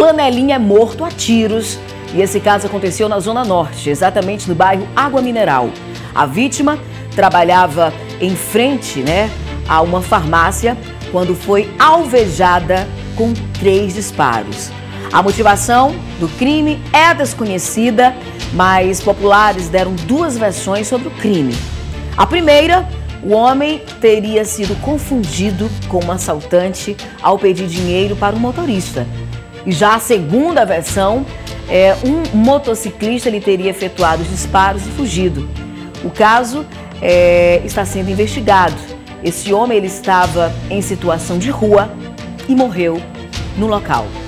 flanelinha é morto a tiros. E esse caso aconteceu na Zona Norte, exatamente no bairro Água Mineral. A vítima trabalhava em frente, a uma farmácia quando foi alvejada com 3 disparos. A motivação do crime é desconhecida, mas populares deram 2 versões sobre o crime. A primeira, o homem teria sido confundido com um assaltante ao pedir dinheiro para um motorista. E já a segunda versão, um motociclista ele teria efetuado os disparos e fugido. O caso está sendo investigado. Esse homem ele estava em situação de rua e morreu no local.